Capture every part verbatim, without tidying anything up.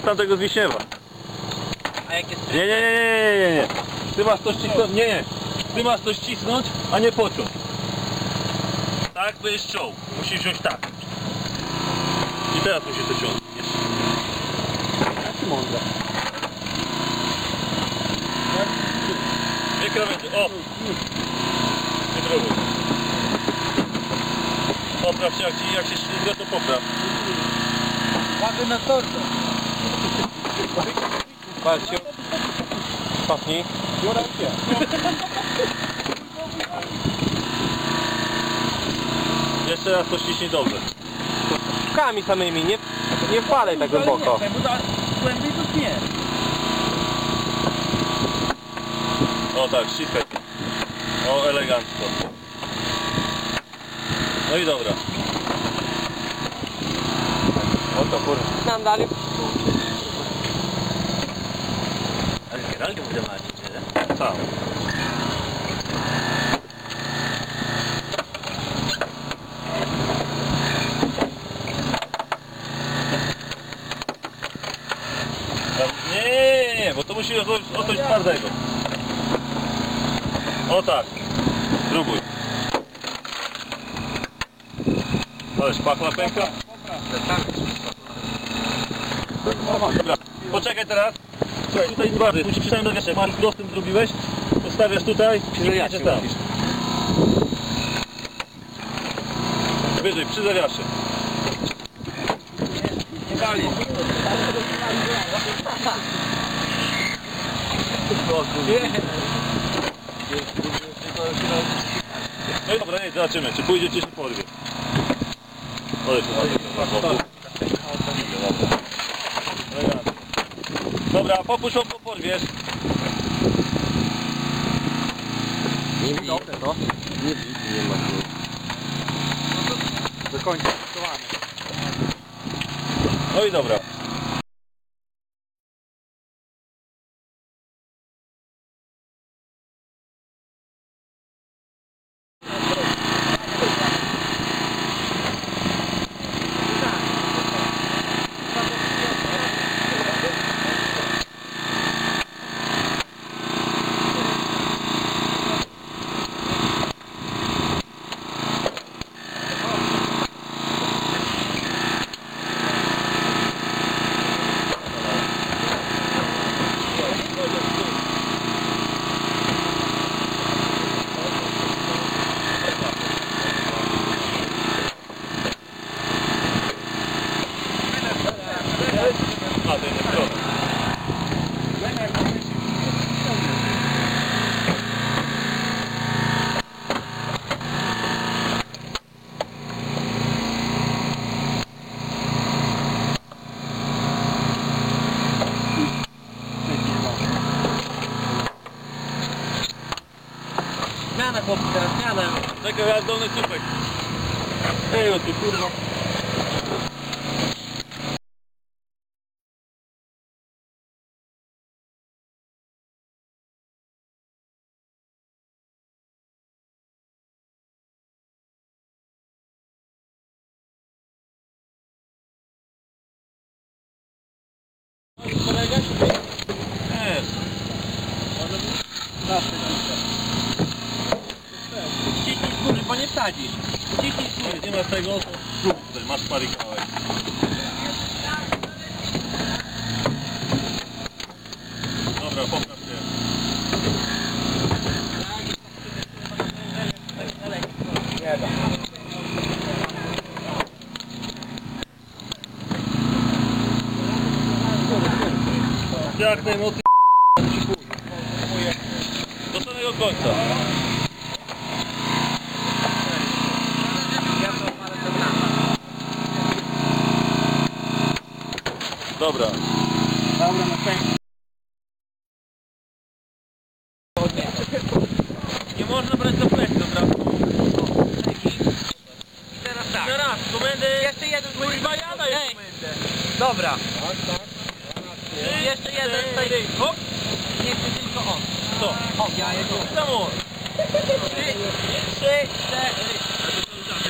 tamtego z Wiśniewa. A jak jest... Nie, nie, nie, nie, nie, nie. Ty masz to ścisnąć, nie, nie. Ty masz to ścisnąć, a nie pociąć. Tak, to jest ciął. Musisz wziąć tak. I teraz musisz to ciąć. Jeszcze. Jaki mądre. Nie krawędzie, o! Nie próbuj. Popraw się, jak, ci, jak się ślizga, to popraw. Uważaj na torze. Patrzcie. Pachnij. Biorę się. Jeszcze raz to ściśnij dobrze. Szukami samymi, nie, nie wpalaj tak głęboko. Głębiej to nie. O tak, ściskaj. O, elegancko. No i dobra. O to kurwa. Tam dalej. Ale generalnie będę macić, nie? Tak. Nie, nie, nie, bo to musi o coś, o coś twardego. O tak. Spróbuj. Ale szpachla pęka. Dobra, poczekaj teraz. Słuchaj, tutaj dwa razy. Musisz przynajmniej do wieszek. Masz prostym zrobiłeś, to stawiasz tutaj i jedziesz tam. Wyżej, przy zawiasie. Nie wali. No i dobra, nie, zobaczymy, czy pójdzie, czy się porwie. Odejdź tu, dobra, popuść, po porwiesz. Nie bij. Dobre to. Nie bij, nie ma tu. Do końca skutowany. No i dobra. A, to jest stronę. Zmiana chłopcy, teraz zmiana. Czekaj, raz dolny słupek. Ej, o tu kurwa. Jest. Ściśnij skóry, bo nie wsadzisz. Ściśnij skóry. Nie masz tego, to zrób tutaj, masz parę kawałek. Dobra, popraw się. Nie da. Jak najmocniej do samego końca. Dobra. Dobra, na pęk. Nie można brać do plecy, dobra? I teraz tak. Teraz, komendy. Jeszcze jeden. Kurwa, ja daję Ej. komendę. Dobra. Tak, tak. I jeszcze jeden tutaj. Hop. Nie chcę tylko on. Co? O, ja jego. Samo. Trzy, trzy, cztery.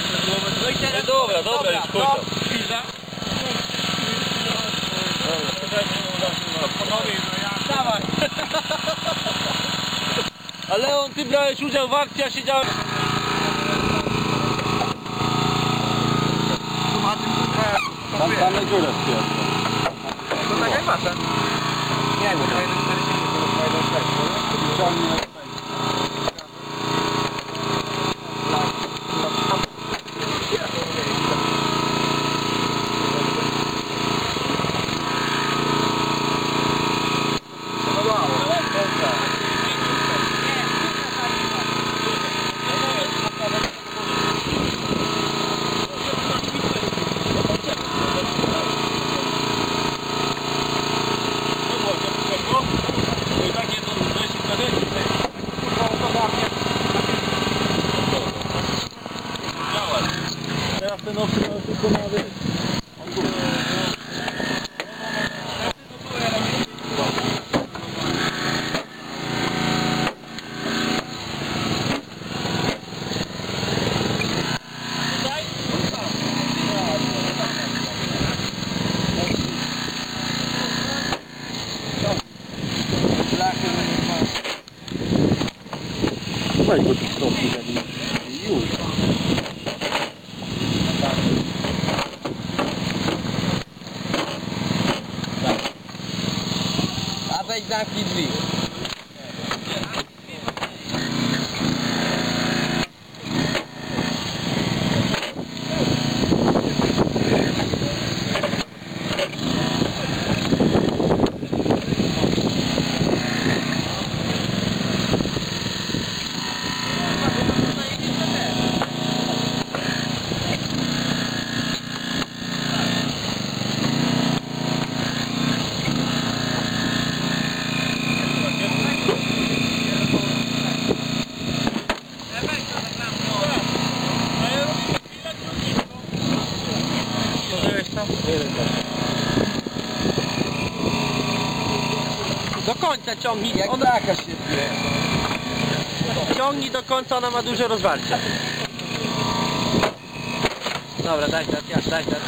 No i teraz. Dobra, dobra, już chuj tam. Chwila. Dobra. Dawaj. A Leon, ty brałeś udział w akcji, a siedziałem... Tam, tam na górę wpierdol. To tak jak wasza? Nie, no to jeden cztery siedem, to jeden sześć. Teraz ten owcy miał tylko nawet... Daj go tu stopni, już. A weź zamknij drzwi. Do końca ciągnij. Jak taka się zwie. Ciągnij do końca, ona ma duże rozwarcie. Dobra, daj teraz, ja, daj teraz.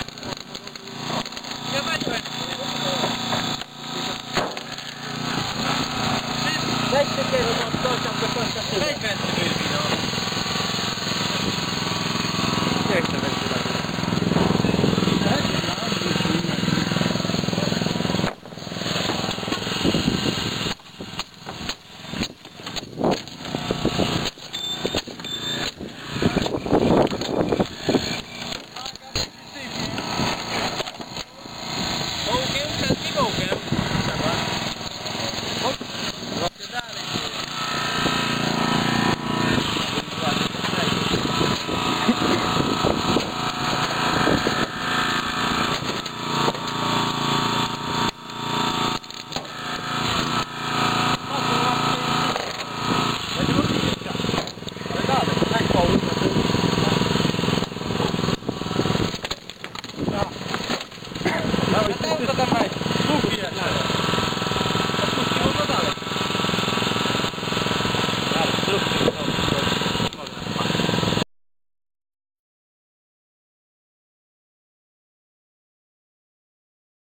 Weź się kierunek od końca do końca. Weź